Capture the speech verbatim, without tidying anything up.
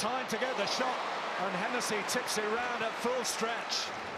time to get the shot, and Hennessy tips it round at full stretch.